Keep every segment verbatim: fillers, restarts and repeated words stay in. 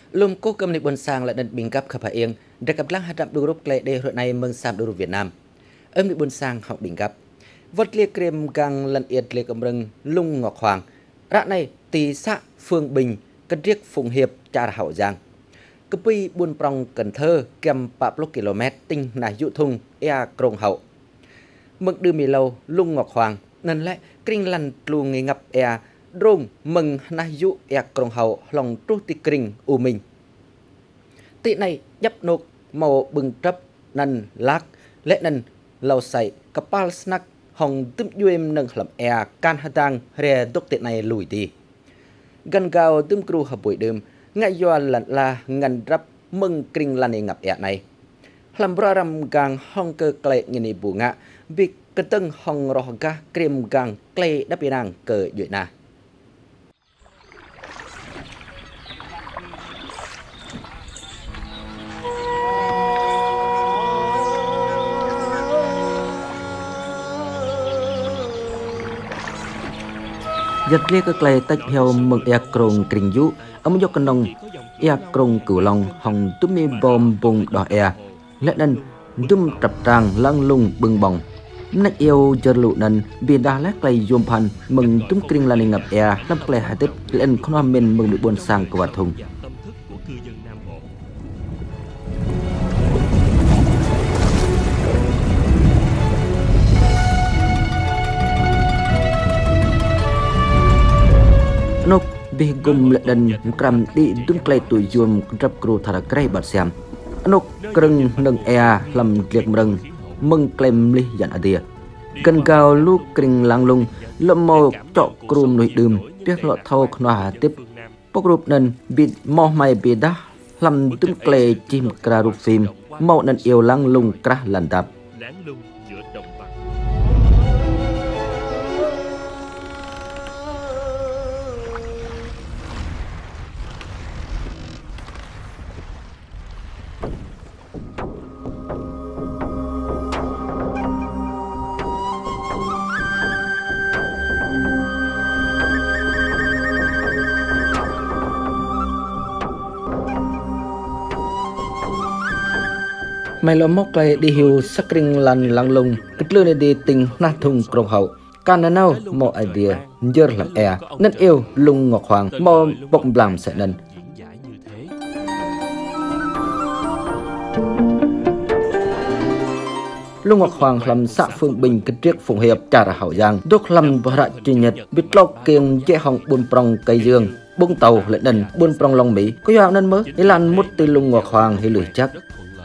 Lùm cố cầm nịch buồn sang là đợt bình cấp khắp hạ yên, đã cặp lăng hạt đậm đu rút lệ đề hội này mừng sàm đu rút Việt Nam. Âm nịch buồn sang học bình cấp. Vật liệt krem gang lần yết liệt cầm rừng lung ngọc hoàng. Rạ này tì xã Phương Bình, cân riết Phùng Hiệp, cha hậu giang. Cấp bi buôn prong Cần Thơ, kèm bạp lô km tinh nà dụ thùng ea krong hậu. Mực đưa mì lâu lung ngọc hoàng, nên lại kinh lần lù nghi ngập ea, rung mừng na dụ ea krong hậu lòng trú tì kinh u mình. Tị này nhấp nộp màu bừng trấp nần lác lệ nần lâu sậy kapal snack hồng tüm yuem nâng lầm ea can hà tang re đốc tị này lùi đi. Gần gào tüm kru hợp buổi đêm ngại doa lận la ngăn rắp mừng kinh lần ngập ea này. Làm ra rằm gang hong cơ klệ nghi bù ngạ vì cơ tâng hong rò ga krem gang klệ đắp bì nàng cờ dụy nà. Giật lia cơ klệ tách theo mừng ea krong kinh dụ ông dốc cân nông ea krong cửu long hong tùm mi bom bùng đỏ ea lệ nần tùm trập tràng lăng lung bừng bồng nách yêu chờ lụ nần vì đa lét klệ dùm pan mừng tùm kinh là ngập ea lâm klệ hai tích lên con hoa mình mừng bị buồn sang của vật thùng. Nộp bị gồm lệ đần cầm đi đúng klei tuổi dùm rập kru thara krei bát xem. Nộp kreng nâng ea làm liệt mreng mừng klem li dặn ở địa. Gần gào lúc kreng lang lung lâm mò chọ krum nuôi đơm biết lọt thâu khnoa tiếp. Bốc rụp nần bị mò mày bị đá làm đúng klei chim kra rụp phim màu nần yêu lang lung kra lần đạp. Mày lo móc lại đi hiểu sắc ring lan lang lung cất lươn đi tình nát thùng krong hậu can nào mò idea dơ làm e nên yêu lung ngọc hoàng mò bọc làm sẽ nên lung ngọc hoàng làm xã Phương Bình cất riết Phùng Hiệp trả hậu giang đốt làm và rạ chuyên nhật biết lọc kiêng dễ hỏng buôn prong cây dương bung tàu lệ đần buôn prong long mỹ có dạo nên mới để lan mút từ lung ngọc hoàng hay lười chắc.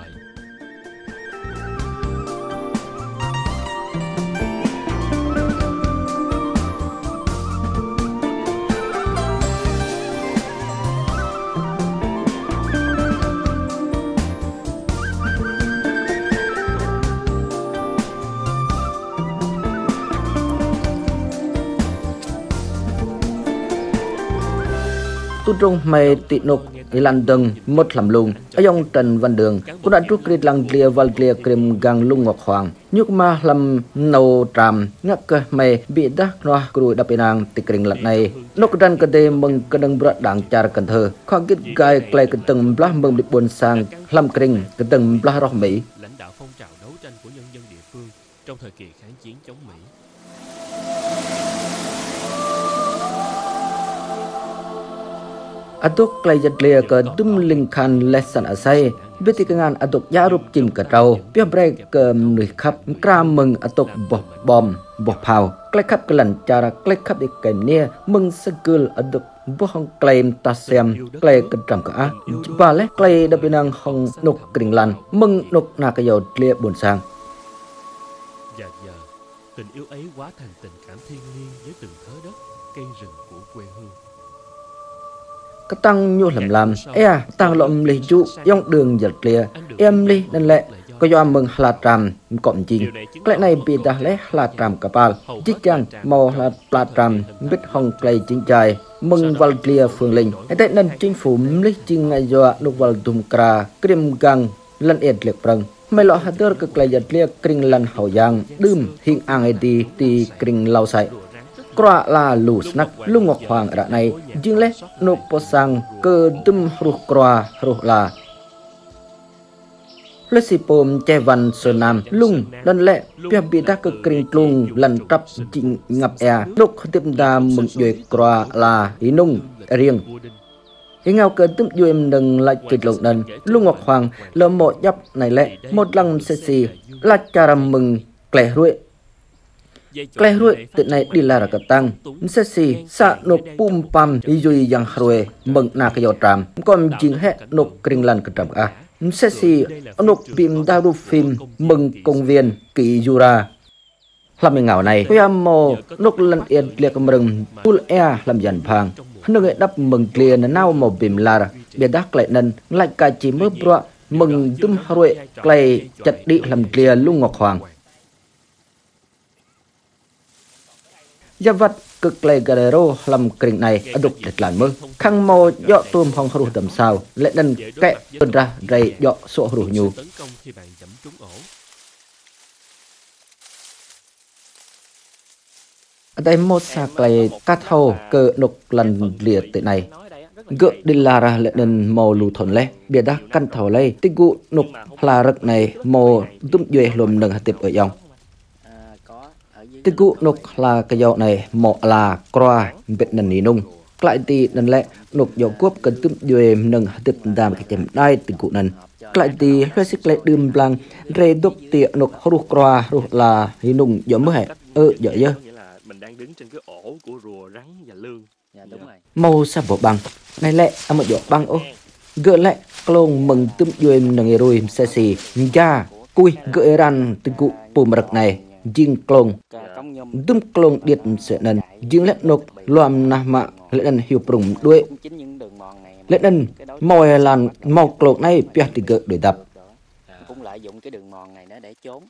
Tu trung mày tị nục ilan đừng mất làm lùng ở dòng Trần Văn Đường cũng đã trút kịch lăng lia val lia krem gang lung ngọc hoàng nhúc ma làm nâu tràm ngắc cơ mày bị đắc noa cùi đập nang tị kring lật này nốc đan cơ đê mừng cơ đăng brat đảng char Cần Thơ khoa kít gai klei cơ từng blah mừng bị buồn sang làm kring cơ từng blah roh Mỹ. Lãnh đạo phong trào đấu tranh của nhân dân địa phương trong thời kỳ kháng chiến chống Mỹ. Atuk klei jat lia ke dum lingkan lesan asai beti kengan atuk yarup chim ke trâu pia brek ke nui khap kram mừng atuk boh bom boh phao klei khap ke lan cara klei khap di kem nia mừng sekul atuk boh hong klaim tasem klei ke tram ke a ba le klei da pinang hong nuk kring lan mừng nuk na ke yo lia buồn sang. Và giờ tình yêu ấy hóa thành tình cảm thiêng liêng với từng thớ đất cây rừng của quê hương. Cái tăng nhu làm làm e tăng lộm lì chú dòng đường giật lìa em li nên lệ có do mừng là tràm cọm chinh cái này bị đã lấy là tràm kapal chích chăng màu là là tràm biết hồng cây chính trai mừng val lìa phương linh thế nên chính phủ lấy chinh ngay do nục val tum kra krim gang lần ed liệt prang mấy lọ hạt cực lại giật lìa kring lần hậu giang đơm hình ang đi ti kring lau sậy Qua là lù snack lung ngọc hoàng ở này dương lẽ nộp bó sang cơ đâm ruột qua ruột là lê sĩ bồm che văn sơn nam lung lần lẽ bia bị đắc cực kinh lung lần trắp chỉnh ngập e đục tiếp đà mừng duyệt qua là ý nung riêng ý ngao cơ tấm dùi đừng lại kịch lục đần lung ngọc hoàng lỡ một dắp này lẽ một lần xe xì là cha rằm mừng kleh ruột kleh ruột tự này đi là cả tăng xe xì xạ nộp pum pam ý dùi yang ruột mừng nà cái giọt tràm còn chính hệ nộp kinh lần cái tràm à xe xì nộp phim đa đu phim mừng công viên kỳ jura làm mình ngảo này bây mô nộp lần yên liệt mừng tul e làm dần phàng nước nghệ đắp mừng liền nào màu bìm là biệt đắc lại nần lại cả chỉ mới bro mừng tum ruột kleh chặt đi làm liền lung ngọc hoàng gia vật cực lệ Guerrero làm kình này ở đục thật là mơ khăng mò dọ tôm hong hru tầm sao lệ nần kẹ tuần ra rầy dọ sổ hru nhu ở đây một sạc lệ cát hầu cơ nục lần liệt tự này gỡ đi là ra lệ nần mò lù thôn lệ bia đá căn thầu lệ tích cụ nục là rực này mò tụm duệ lùm nâng hạt tiệp ở dòng tích cụ nục là cái dạo này mọ là qua việt nần ní nung lại thì nần lệ nục dạo cốp cần tụm duệ nâng hạt tiệp đàm cái chém đai tích cụ nần lại thì hơi xích lệ đùm blang rê đốc tiệ nục hru qua hru là ní nung dạo mới hẹ ơ dạo dơ đang đứng trên cái ổ của rùa rắn và lương. Dạ, đúng rồi. Màu sa bộ băng này lẹ ở một chỗ băng ô gỡ lẹ klong mừng tụm duy nâng rồi xe xì da cùi gỡ ran từ cụ bùm rực này dinh klong tụm klong điệt sẽ nần dinh lẹ nộp loam na mạ lẹ nần hiểu prùng đuôi lẹ nần mồi làn màu klong này bia thì gỡ để đập cũng lợi dụng cái đường mòn này nữa để trốn.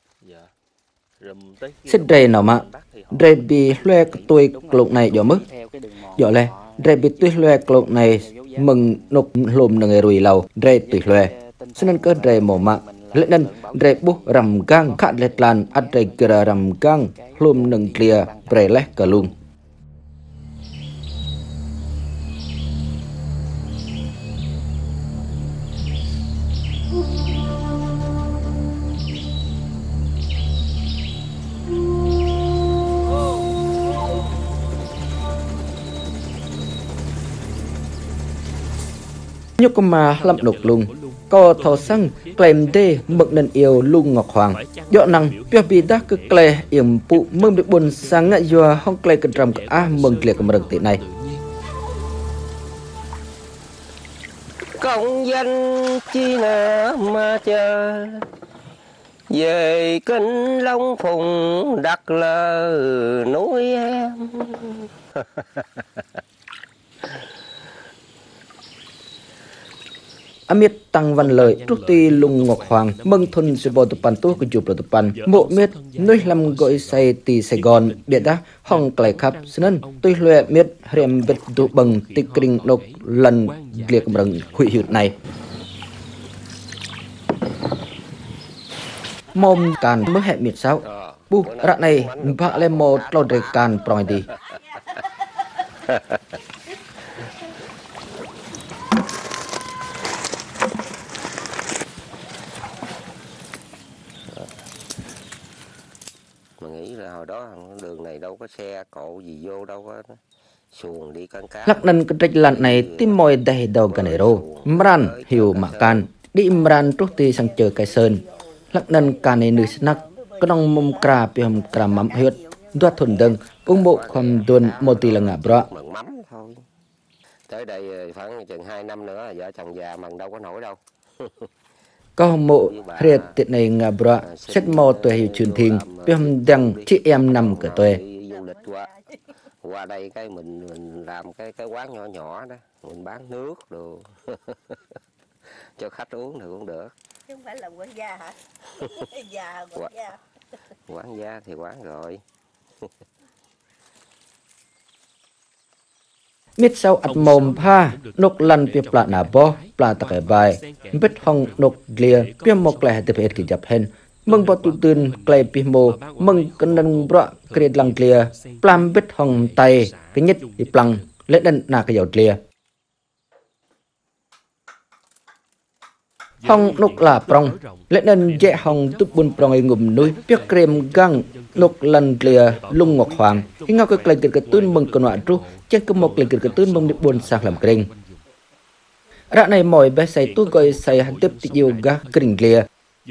Xích rê nào mà rê bị loe tuổi klong này gió mức gió lẹ rê bị tuổi loe klong này mừng nộp lùm nâng rồi lầu rê tuổi loe cho nên cơ rê mồ mạ lệ nên rê bú rằm gang khát lệch lan ắt rê kira rằm gang lùm nâng clear rê lẽ cả luôn nhóc mà lâm nục luôn có thọ sang klem đê mực nền yêu lung ngọc hoàng dọ năng bia bi đắc cứ kle yểm phụ mừng được buồn sang ngại dùa hong kle cần trầm a mừng liệt cầm rừng tị này công danh chi nè mà chờ về kinh long phùng đặt lờ núi em Amiết tăng văn lợi trúc ti lung ngọc hoàng mừng thôn sư bò tụp pan tu của chụp tụp pan mộ miết nuôi làm gọi say ti Sài Gòn biệt đá hong clay khắp nên tôi luyện miết rèm biệt tụ bằng tịch kinh nộp lần liệt bằng hủy hiệp này mồm càn mới hẹn miệt sao bu rạ này vạ lên một lò đề càn proi đi mà nghĩ là hồi đó đường này đâu có xe cộ gì vô đâu có xuồng đi căng cá lắc nần cái trách lặn này tim mồi đầy đầu ganero mran hiểu mà can đi mran trúc ti sang chờ cái sơn lắc nần can này nữ snack có nong mông cà piam cà mắm huyết đoạt thuần đừng ung bộ khoằm tuần một tỷ là ngả bro bằng mắm thôi tới đây khoảng chừng hai năm nữa là vợ chồng già mà đâu có nổi đâu có mộ riết tiện này ngà bro xét mò tuổi hiểu truyền thiên piam đằng chị em nằm cửa tuổi du lịch qua qua đây cái mình mình làm cái cái quán nhỏ nhỏ đó mình bán nước đồ cho khách uống thì cũng được chứ không phải là quán gia hả? Già quán gia quán gia thì quán rồi miết sau ắt mồm pha nục lần piệp lạ nà bo pla tắc bài biết hong nục lia piam một lẻ tập hết kỳ dập hen mừng bọt tụ tươn clay pimo mừng cân nâng bọ kred lăng clear plam bít hồng tay cái nhất đi plăng lết đần nà cái dầu clear hong nục là prong lết đần dễ hong tụt bùn prong ấy ngụm núi piếc krem găng nục lần clear lung ngọc hoàng khi ngao cái clay kịch cái tươn mừng con hoạn tru trên cái một clay kịch cái tươn mừng đi buồn sang làm kring rạ này mỏi bé say tôi gọi say hắn tiếp tích yêu gác kring clear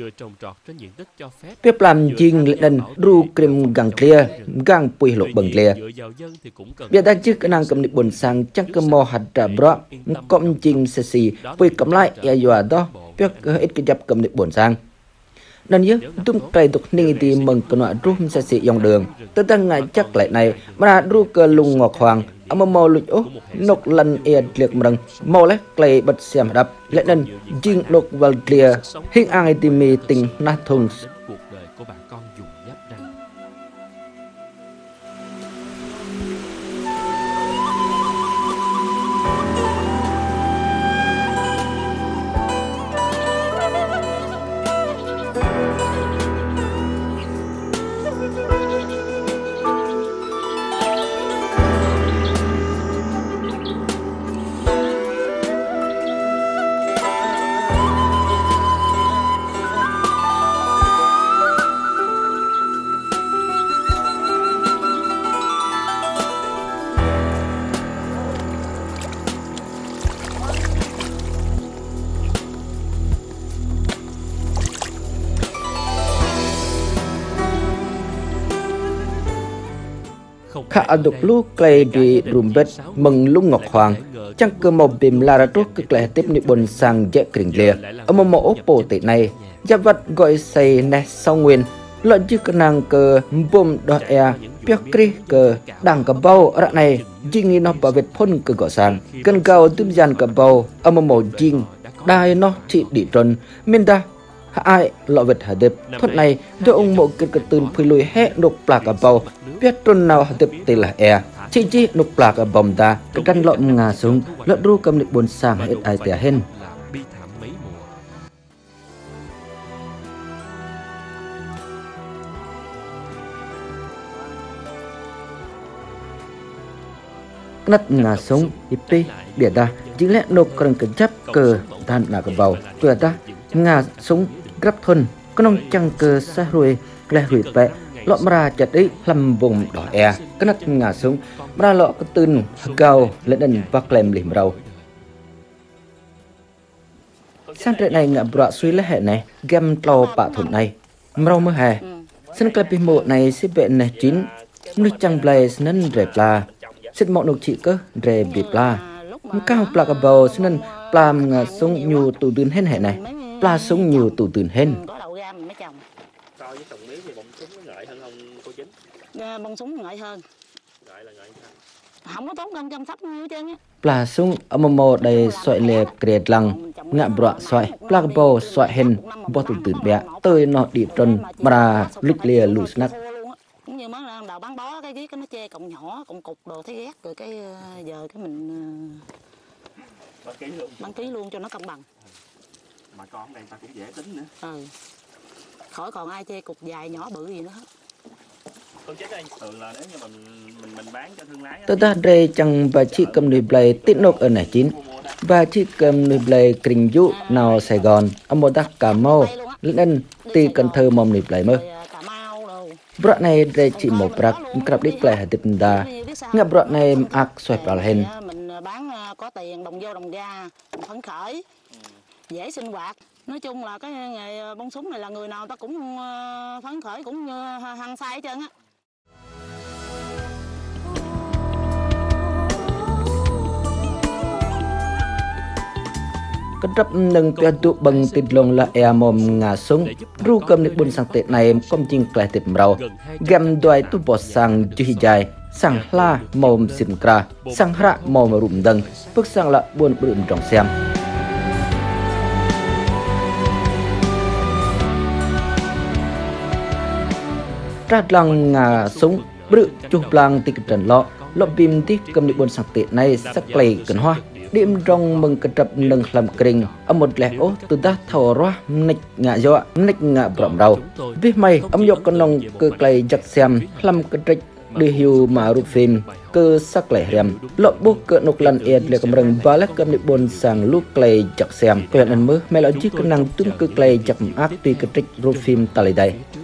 Tiếp làm chiên lệ đần ru krim gang clear gang pui lộ bằng clear. Biết đã chứ cái năng cầm định buồn sang chắc cơ mò hạt trả bro cộng chiên xe xì pui cầm lại ya dọa đó biết ít cái dập cầm định buồn sang. Nên nhớ tung cây tục ni thì mừng cái nọ rum xe xì dòng đường. Tới tăng ngày chắc lại này mà ru cơ lung ngọc hoàng âm mò lụt ố nục lần e liệt mrăng mò lấy clay bật xem đập lệ nên jing nục vào clear hình ai tìm mì tình nát thùng cuộc đời của bà con dùng giáp ranh. Khả đục lu clay đi rumbet mừng lung ngọc hoàng chẳng cơ màu bìm la ra trốt cực lại tiếp nị bồn sang dễ kring lìa ở một mẫu bộ tệ này giáp vật gọi xây nè sau nguyên lợn chứ cơ năng cơ bùm đo e piếc kri cơ đằng cơ bao rạ này jing nó bảo vệ phun cơ gõ sang cần cao tươm gian cơ bao ở một mẫu jing đai nó trị đi tròn miền đa ai lọ vật hà đẹp thuật này do ông mộ kết cơ tươn phi lùi hẹ nộp là cơ bao biết trôn nào hà đẹp tê là e chỉ chỉ nộp là cơ bom ta cái căn lợn ngà xuống lợn ru cầm định buồn sang hết ai tè hen nát ngà sống ipi bịa ta chính lẽ nộp cần cần chấp cờ than là cơ bao bịa ta ngà sống gấp thôn có nông chăng cơ xa ruồi lẹ hủy vẽ lọ ra chặt ấy lâm vùng đỏ e cái nát ngà sống ra lọ cái tươn cao lên đần vác lem lìm rau sang trận này ngạ bọa suy lẽ hệ này gem tàu bạ thôn này rau mới hè sân cây mộ này sẽ bệnh này chín nước chăng blay nên rẻ pla xịt mọng nục chị cơ rẻ bị pla cao pla cả bầu nên pla ngà sống nhiều tủ tươn hen hệ này pla sống nhiều tủ tươn hen bông súng ngại hơn, không có tốn công chăm sóc như chứ nhé. Pla súng ở một mô đầy xoay lệ kẹt lăng ngạ bọa xoay pla bò xoay hen bò tụt tụt bẹ tôi nó đi tròn mà lúc lìa lù snack. Cũng như mới đầu bán bó cái cái nó chê cọng nhỏ cọng cục đồ thấy ghét rồi cái giờ cái mình bán ký luôn cho nó công bằng. Mà con đây ta cũng dễ tính nữa. Ừ. Khỏi còn ai chê cục dài nhỏ bự gì nữa hết. Tôi ta đây chẳng bà chị cầm nồi blay tít nộp ở nẻ chín bà chị cầm nồi blay kring dụ nào Sài Gòn ở một đặc Cà Mau lên tì Cần Thơ mong nồi blay mơ bọa này đây chị một bạc cặp đi play hạt tiệp đà ngạ bọa này ạc xoay vào hen mình bán có tiền đồng vô đồng ra phấn khởi dễ sinh hoạt. Nói chung là cái nghề bông súng này là người nào ta cũng phấn khởi cũng như hăng say hết trơn á. Cái trắp nâng bia tụ bằng tịt lông là e mồm ngà súng ru cầm được buôn sang tệ này công trình klai tiệp rau gem đuôi tụ bò sang chui dài sang la mồm xịn kra sang hra mồm rụm đằng bước sang là buôn bự trong xem ra lăng ngà súng bự chụp lăng tịt trần lọ lọ bìm tít cầm được buôn sang tệ này sắc lầy cần hoa điểm trong mừng cật trập nâng làm kring ở một lẻ ô từ ta thầu roa nịch ngạ dọa nịch ngạ bẩm đầu vì mày âm nhọc con nông cơ clay giặc xem làm cật trịch đi hiu mà rụp phim cơ sắc lẻ rèm lộ bút cỡ nục lần eệt lệ cầm rừng ba lắc cầm đi bồn sang lúc clay giặc xem quen ăn mơ mẹ lo chiếc năng tung cơ clay giặc áp tuy cật trịch rụp phim ta lại đây